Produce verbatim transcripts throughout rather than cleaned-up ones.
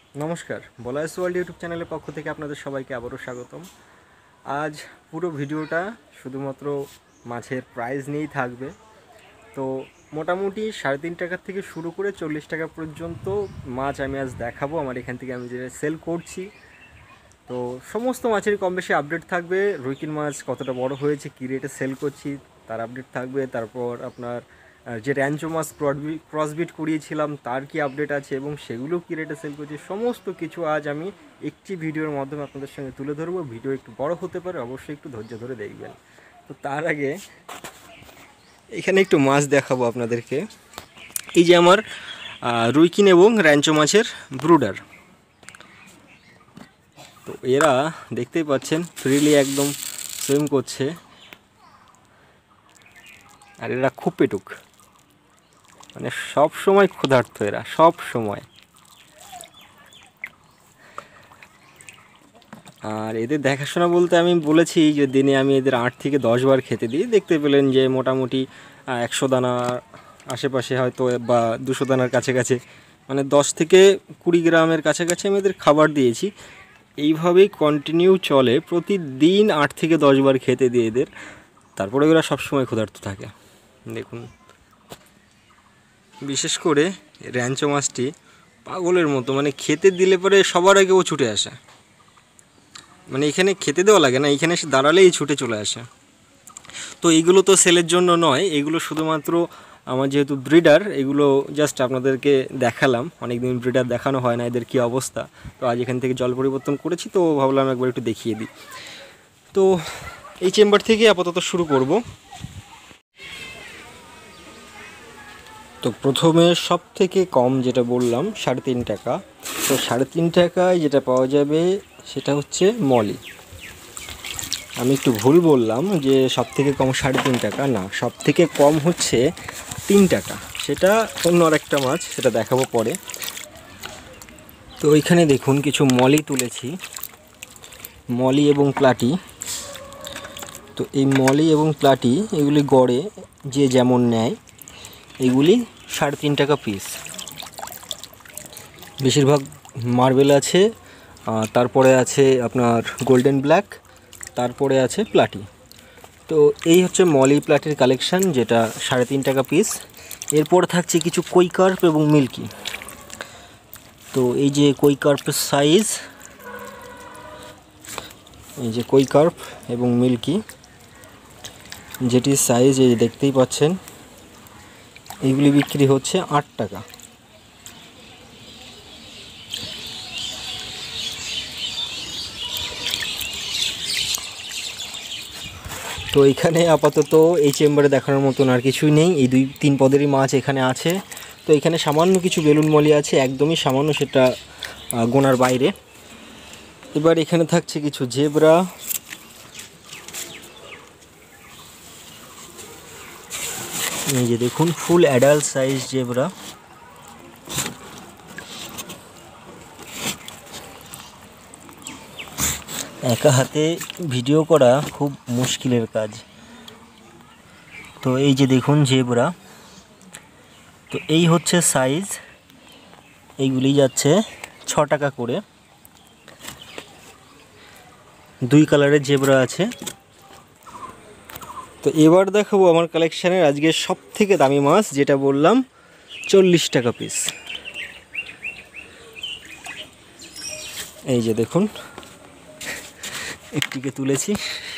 নমস্কার, বলাইস world YouTube চ্যানেলের পক্ষ থেকে আপনাদের সবাইকে আবারও স্বাগতম। আজ পুরো ভিডিওটা শুধুমাত্র মাছের প্রাইস নিয়েই থাকবে। তো মোটামুটি সাড়ে তিন টাকার থেকে শুরু করে চল্লিশ টাকা পর্যন্ত মাছ আমি আজ দেখাবো। আমার এখান থেকে আমি যেটা সেল করছি, তো সমস্ত মাছেরই কম বেশি আপডেট থাকবে। রুইকিন মাছ কতটা বড় হয়েছে, কী রেটে সেল করছি তার আপডেট থাকবে। তারপর আপনার যে র্যাঞ্চো মাছ ক্রসবিট করিয়েছিলাম তার কি আপডেট আছে এবং সেগুলো কী রেটে সেল করছি, সমস্ত কিছু আজ আমি একটি ভিডিওর মাধ্যমে আপনাদের সঙ্গে তুলে ধরবো। ভিডিও একটু বড় হতে পারে, অবশ্যই একটু ধৈর্য ধরে দেখবেন। তো তার আগে এখানে একটু মাছ দেখাবো আপনাদেরকে। এই যে আমার রুইকিন এবং র্যাঞ্চো মাছের ব্রুডার। তো এরা দেখতেই পাচ্ছেন ফ্রিলি একদম সুইম করছে, আর এরা খুব পেটুক, মানে সব সময় ক্ষুধার্ত এরা, সব সময়। আর এদের দেখাশোনা বলতে আমি বলেছি যে দিনে আমি এদের আট থেকে দশ বার খেতে দিই। দেখতে পেলেন যে মোটামুটি একশো দানা আশেপাশে হয়তো বা দুশো দানার কাছাকাছি, মানে দশ থেকে কুড়ি গ্রামের কাছাকাছি আমি এদের খাবার দিয়েছি। এইভাবেই কন্টিনিউ চলে, প্রতিদিন আট থেকে দশ বার খেতে দিয়ে এদের। তারপরে ওরা সবসময় ক্ষুধার্ত থাকে। দেখুন, বিশেষ করে র্যাঞ্চো মাছটি পাগলের মতো, মানে খেতে দিলে পরে সবার আগে ও ছুটে আসে। মানে এখানে খেতে দেওয়া লাগে না, এখানে এসে দাঁড়ালেই ছুটে চলে আসে। তো এইগুলো তো সেলের জন্য নয়, এগুলো শুধুমাত্র আমার যেহেতু ব্রিডার, এগুলো জাস্ট আপনাদেরকে দেখালাম। অনেকদিন ব্রিডার দেখানো হয় না, এদের কী অবস্থা। তো আজ এখান থেকে জল পরিবর্তন করেছি, তো ভাবলাম একবার একটু দেখিয়ে দিই। তো এই চেম্বার থেকে আপাতত শুরু করব। তো প্রথমে সব থেকে কম যেটা বললাম সাড়ে তিন টাকা, তো সাড়ে তিন টাকায় যেটা পাওয়া যাবে সেটা হচ্ছে মলি। আমি একটু ভুল বললাম যে সব থেকে কম সাড়ে তিন টাকা, না, সব থেকে কম হচ্ছে তিন টাকা। সেটা অন্য আর একটা মাছ, সেটা দেখাবো পরে। তো ওইখানে দেখুন কিছু মলি তুলেছি, মলি এবং প্লাটি। তো এই মলি এবং প্লাটি এগুলি গড়ে যে যেমন নেয়, এগুলি সাড়ে তিন টাকা পিস। বেশিরভাগ মার্বেল আছে, তারপরে আছে আপনার গোল্ডেন ব্ল্যাক, তারপরে আছে প্লাটি। তো এই হচ্ছে মলি প্লাটির কালেকশান, যেটা সাড়ে তিন টাকা পিস। এরপর থাকছে কিছু কই কার্প এবং মিল্কি। তো এই যে কই কার্পের সাইজ, এই যে কই কার্প এবং মিল্কি যেটির সাইজ এই দেখতেই পাচ্ছেন, এইগুলি বিক্রি হচ্ছে আট টাকা। তো এখানে আপাতত এই চেম্বারে দেখানোর মতন আর কিছুই নেই, এই দুই তিন পদেরই মাছ এখানে আছে। তো এখানে সামান্য কিছু বেলুন মলি আছে, একদমই সামান্য, সেটা গোনার বাইরে। এবার এখানে থাকছে কিছু জেব্রা, এই যে দেখুন ফুল অ্যাডাল্ট সাইজ জেব্রা। একা হাতে ভিডিও করা খুব মুশকিলের কাজ। তো এই যে দেখুন জেব্রা, তো এই হচ্ছে সাইজ। এইগুলি যাচ্ছে ছ টাকা করে। দুই কালারের জেব্রা আছে। তো এবার দেখাবো আমার কালেকশানের আজকে সব থেকে দামি মাছ, যেটা বললাম চল্লিশ টাকা পিস। এই যে দেখুন, একটিকে তুলেছি।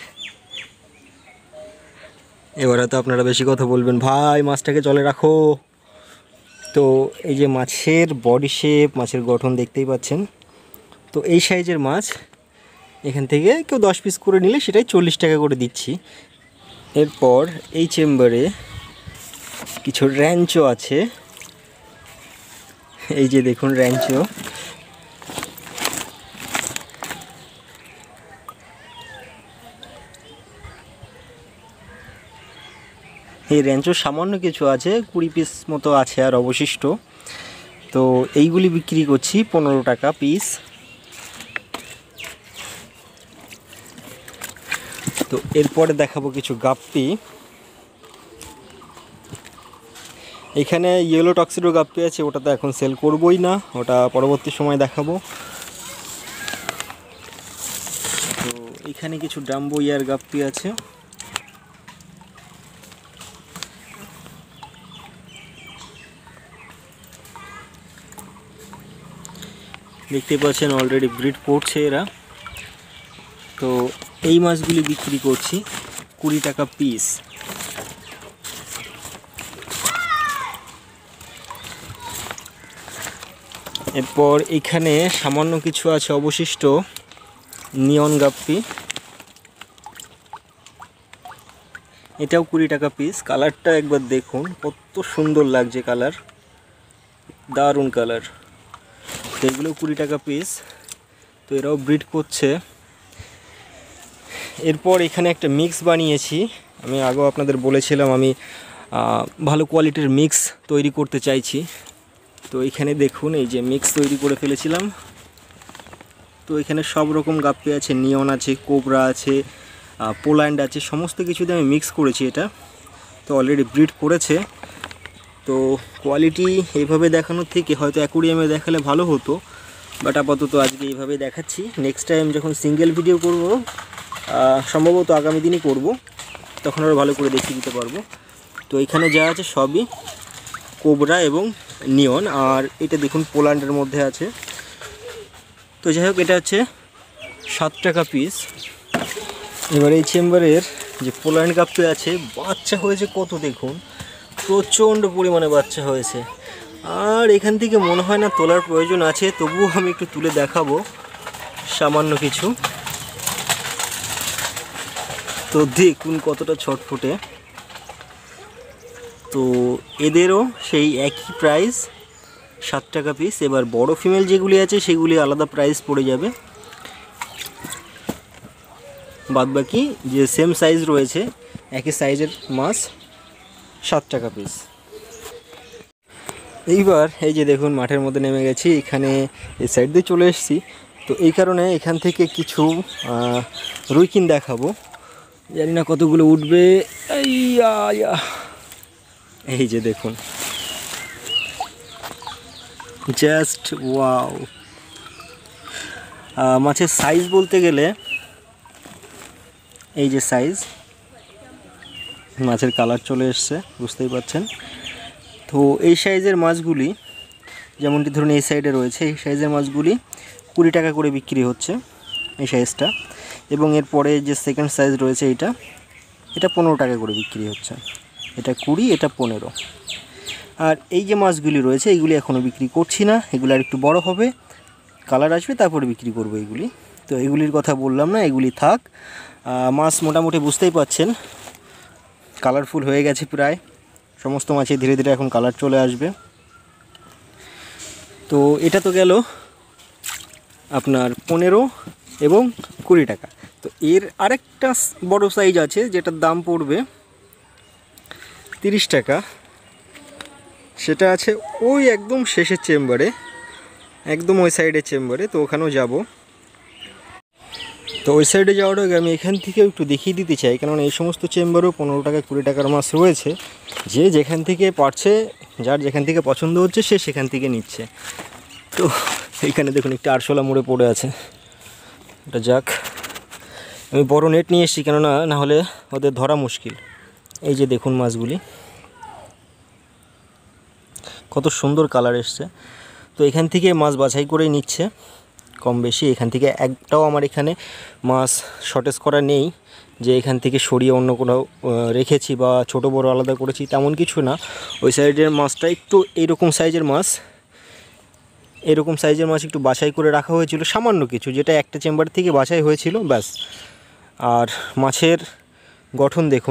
এবারে তো আপনারা বেশি কথা বলবেন, ভাই মাছটাকে জলে রাখো। তো এই যে মাছের বডি শেপ, মাছের গঠন দেখতেই পাচ্ছেন। তো এই সাইজের মাছ এখান থেকে কেউ দশ পিস করে নিলে সেটাই চল্লিশ টাকা করে দিচ্ছি। এরপর এই চেম্বারে কিছু র্যাঞ্চো আছে, এই যে দেখুন র্যাঞ্চো। এই র্যাঞ্চো সামান্য কিছু আছে, কুড়ি পিস মতো আছে আর অবশিষ্ট। তো এইগুলি বিক্রি করছি পনেরো টাকা পিস। তো এরপরে দেখাবো কিছু গাপ্পি। এখানে ইয়েলো টক্সিডো গাপ্পি আছে, ওটা তো এখন সেল করবই না, ওটা পরবর্তী সময় দেখাবো। তো এখানে কিছু ডাম্বো ইয়ার গাপ্পি আছে। দেখতে পাচ্ছেন অলরেডি ব্রিড করছে এরা। তো এই মাছগুলি বিক্রি করছি কুড়ি টাকা পিস। এরপর এখানে সামান্য কিছু আছে অবশিষ্ট নিয়ন গাপ্পি, এটাও কুড়ি টাকা পিস। কালারটা একবার দেখুন, কত সুন্দর লাগছে কালার, দারুণ কালার। তো এগুলো কুড়ি টাকা পিস। তো এরাও ব্রিড করছে। এরপর এখানে একটা মিক্স বানিয়েছি, আমি আগেও আপনাদের বলেছিলাম আমি ভালো কোয়ালিটির মিক্স তৈরি করতে চাইছি। তো এখানে দেখুন এই যে মিক্স তৈরি করে ফেলেছিলাম। তো এখানে সব রকম গাপ্পি আছে, নিয়ন আছে, কোবরা আছে, পোল্যান্ড আছে, সমস্ত কিছুতে আমি মিক্স করেছি এটা। তো অলরেডি ব্রিড করেছে। তো কোয়ালিটি এইভাবে দেখানোর থেকে হয়তো অ্যাকুরিয়ামে দেখালে ভালো হতো, বাট আপাতত আজকে এইভাবে দেখাচ্ছি। নেক্সট টাইম যখন সিঙ্গেল ভিডিও করব, সম্ভবত আগামী দিনই করব, তখন আরও ভালো করে দেখিয়ে দিতে পারবো। তো এখানে যা আছে সবই কোবরা এবং নিয়ন, আর এটা দেখুন পোল্যান্ডের মধ্যে আছে। তো যাই হোক, এটা হচ্ছে সাত টাকা পিস। এবার এই চেম্বারের যে পোল্যান্ড গাপ্পি আছে, বাচ্চা হয়েছে কত দেখুন, প্রচণ্ড পরিমাণে বাচ্চা হয়েছে। আর এখান থেকে মনে হয় না তোলার প্রয়োজন আছে, তবুও আমি একটু তুলে দেখাবো সামান্য কিছু। তো দেখুন কতটা ছটফটে। তো এদেরও সেই একই প্রাইস, সাত টাকা পিস। এবার বড় ফিমেল যেগুলি আছে সেগুলি আলাদা প্রাইস পড়ে যাবে, বাদবাকি যে সেম সাইজ রয়েছে একই সাইজের মাছ সাত টাকা পিস। এইবার এই যে দেখুন মাঠের মধ্যে নেমে গেছি, এখানে এই সাইড দিয়ে চলে এসেছি। তো এই কারণে এখান থেকে কিছু রুইকিন দেখাবো, জানি না কতগুলো উঠবে। এই যে দেখুন, জাস্ট ওয়াও। মাছের সাইজ বলতে গেলে এই যে সাইজ, মাছের কালার চলে এসছে, বুঝতেই পাচ্ছেন। তো এই সাইজের মাছগুলি, যেমনটি ধরুন এই সাইডে রয়েছে, এই সাইজের মাছগুলি কুড়ি টাকা করে বিক্রি হচ্ছে এই সাইজটা। এবং এরপরে যে সেকেন্ড সাইজ রয়েছে এইটা, এটা পনেরো টাকা করে বিক্রি হচ্ছে। এটা কুড়ি, এটা পনেরো। আর এই যে মাছগুলি রয়েছে এইগুলি এখনও বিক্রি করছি না, এগুলি আর একটু বড় হবে, কালার আসবে, তারপরে বিক্রি করব এগুলি। তো এগুলির কথা বললাম না, এগুলি থাক। মাছ মোটামুটি বুঝতেই পাচ্ছেন কালারফুল হয়ে গেছে প্রায়, সমস্ত মাছে ধীরে ধীরে এখন কালার চলে আসবে। তো এটা তো গেল আপনার পনেরো এবং কুড়ি টাকা। তো এর আরেকটা বড় সাইজ আছে যেটার দাম পড়বে তিরিশ টাকা, সেটা আছে ওই একদম শেষের চেম্বারে, একদম ওই সাইডের চেম্বারে। তো ওখানেও যাব। তো ওই সাইডে যাওয়ার আগে আমি এখান থেকেও একটু দেখিয়ে দিতে চাই, কারণ এই সমস্ত চেম্বারেও পনেরো টাকা কুড়ি টাকার মাছ রয়েছে। যে যেখান থেকে পারছে, যার যেখান থেকে পছন্দ হচ্ছে সে সেখান থেকে নিচ্ছে। তো এইখানে দেখুন একটি আরশোলা মোড়ে পড়ে আছে, এটা যাক। আমি বড় নেট নিয়ে এসেছি, কেননা না হলে ওদের ধরা মুশকিল। এই যে দেখুন মাছগুলি কত সুন্দর কালার এসছে। তো এখান থেকে মাছ বাছাই করেই নিচ্ছে কম বেশি। এখান থেকে একটাও আমার এখানে মাছ শর্টেজ করা নেই যে এখান থেকে সরিয়ে অন্য কোনো রেখেছি বা ছোট বড় আলাদা করেছি, তেমন কিছু না। ওই সাইডের মাছটা একটু এইরকম সাইজের মাছ, এরকম সাইজের মাছ একটু বাছাই করে রাখা হয়েছিল, সামান্য কিছু, যেটা একটা চেম্বার থেকে বাছাই হয়েছিল ব্যাস। আর মাছের গঠন দেখুন,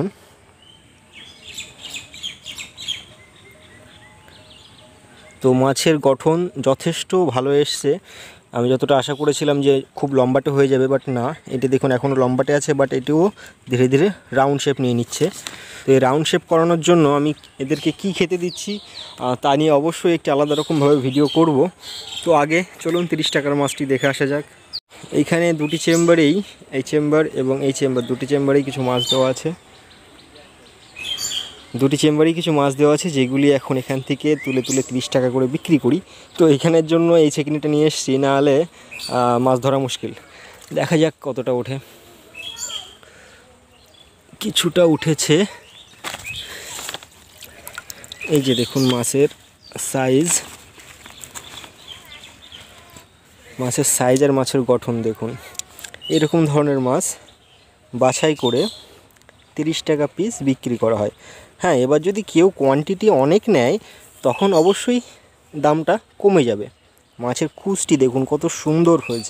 তো মাছের গঠন যথেষ্ট ভালো এসছে। আমি যতটা আশা করেছিলাম যে খুব লম্বাটে হয়ে যাবে, বাট না, এটি দেখুন এখনও লম্বাটে আছে, বাট এটিও ধীরে ধীরে রাউন্ড শেপ নিয়ে নিচ্ছে। তো এই রাউন্ড শেপ করানোর জন্য আমি এদেরকে কি খেতে দিচ্ছি তা নিয়ে অবশ্যই একটি আলাদা রকমভাবে ভিডিও করব। তো আগে চলুন তিরিশ টাকার মাছটি দেখে আসা যাক। এইখানে দুটি চেম্বারেই, এই চেম্বার এবং এই চেম্বার, দুটি চেম্বারেই কিছু মাছ দেওয়া আছে। দুটি চেম্বারই কিছু মাছ দেওয়া আছে, যেগুলি এখন এখান থেকে তুলে তুলে তিরিশ টাকা করে বিক্রি করি। তো এখানের জন্য এই ছেঁকনিটা নিয়ে এসছি, না হলে মাছ ধরা মুশকিল। দেখা যাক কতটা ওঠে। কিছুটা উঠেছে, এই যে দেখুন মাছের সাইজ, মাছের সাইজ আর মাছের গঠন দেখুন। এরকম ধরনের মাছ বাছাই করে তিরিশ টাকা পিস বিক্রি করা হয়। হ্যাঁ, এবার যদি কেউ কোয়ান্টিটি অনেক নেয় তখন অবশ্যই দামটা কমে যাবে। মাছের কুচটি দেখুন কত সুন্দর হয়েছে।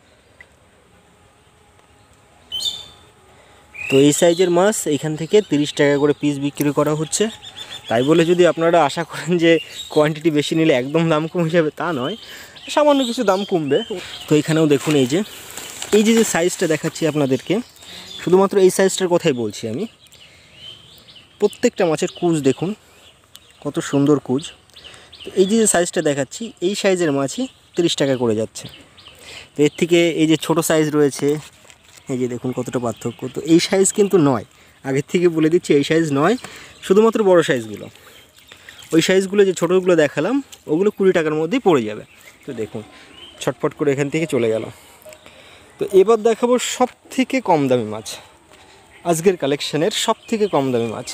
তো এই সাইজের মাছ এখান থেকে তিরিশ টাকা করে পিস বিক্রি করা হচ্ছে। তাই বলে যদি আপনারা আশা করেন যে কোয়ান্টিটি বেশি নিলে একদম দাম কমে যাবে, তা নয়, সামান্য কিছু দাম কমবে। তো এখানেও দেখুন এই যে এই যে যে সাইজটা দেখাচ্ছি আপনাদেরকে, শুধুমাত্র এই সাইজটার কথাই বলছি আমি। প্রত্যেকটা মাছের কুচ দেখুন কত সুন্দর কুচ। তো এই যে যে সাইজটা দেখাচ্ছি, এই সাইজের মাছই তিরিশ টাকা করে যাচ্ছে। তো এর থেকে এই যে ছোট সাইজ রয়েছে, এই যে দেখুন কতটা পার্থক্য। তো এই সাইজ কিন্তু নয়, আগের থেকে বলে দিচ্ছি, এই সাইজ নয়, শুধুমাত্র বড় সাইজগুলো। ওই সাইজগুলো যে ছোটোগুলো দেখালাম ওগুলো কুড়ি টাকার মধ্যেই পড়ে যাবে। তো দেখুন ছটফট করে এখান থেকে চলে গেল। তো এবার দেখাবো সব থেকে কম দামি মাছ, আজকের কালেকশানের সব থেকে কম দামি মাছ।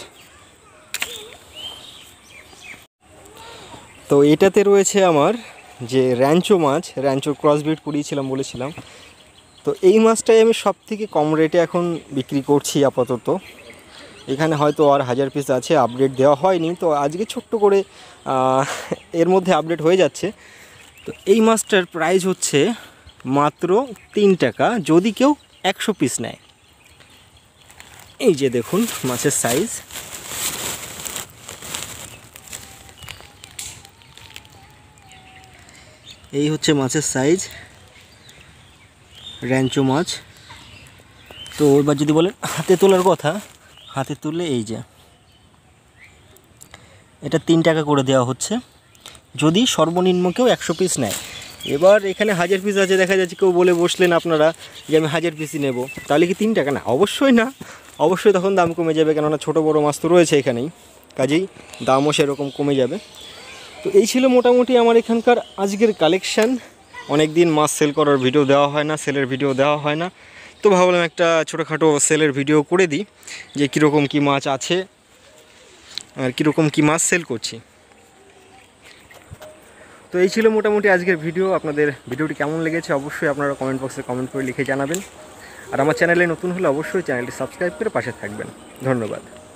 তো এটাতে রয়েছে আমার যে র্যাঞ্চো মাছ, র্যাঞ্চোর ক্রসব্রিড করিয়েছিলাম বলেছিলাম। তো এই মাছটাই আমি সব থেকে কম রেটে এখন বিক্রি করছি আপাতত। এখানে হয়তো আর হাজার পিস আছে, আপডেট দেওয়া হয়নি, তো আজকে ছোট্ট করে এর মধ্যে আপডেট হয়ে যাচ্ছে। তো এই মাছটার প্রাইস হচ্ছে মাত্র তিন টাকা যদি কেউ একশো পিস নেয়। এই যে দেখুন মাছের সাইজ, এই হচ্ছে মাছের সাইজ, র্যাঞ্চো মাছ। তো এবার যদি বলেন হাতে তোলার কথা, হাতে তুললে এই যে এটা তিন টাকা করে দেওয়া হচ্ছে যদি সর্বনিম্ন কেউ একশো পিস নেয়। এবার এখানে হাজার পিস আছে, দেখা যাচ্ছে কেউ বলে বসলেন আপনারা যে আমি হাজার পিসই নেব, তাহলে কি তিন টাকা? না, অবশ্যই না, অবশ্যই তখন দাম কমে যাবে, কেননা ছোটো বড়ো মাছ তো রয়েছে এখানেই, কাজেই দামও সেরকম কমে যাবে। তো এই ছিল মোটামুটি আমার এখানকার আজকের কালেকশান। অনেক দিন মাছ সেল করার ভিডিও দেওয়া হয় না, সেলের ভিডিও দেওয়া হয় না, তো ভাবলাম একটা ছোটোখাটো সেলের ভিডিও করে দিই যে কীরকম কী মাছ আছে আর কীরকম কী মাছ সেল করছি। তো এই ছিল মোটামুটি আজকের ভিডিও। আপনাদের ভিডিওটি কেমন লেগেছে অবশ্যই আপনারা কমেন্ট বক্সে কমেন্ট করে লিখে জানাবেন। আর আমার চ্যানেলে নতুন হলে অবশ্যই চ্যানেলটি সাবস্ক্রাইব করে পাশে থাকবেন। ধন্যবাদ।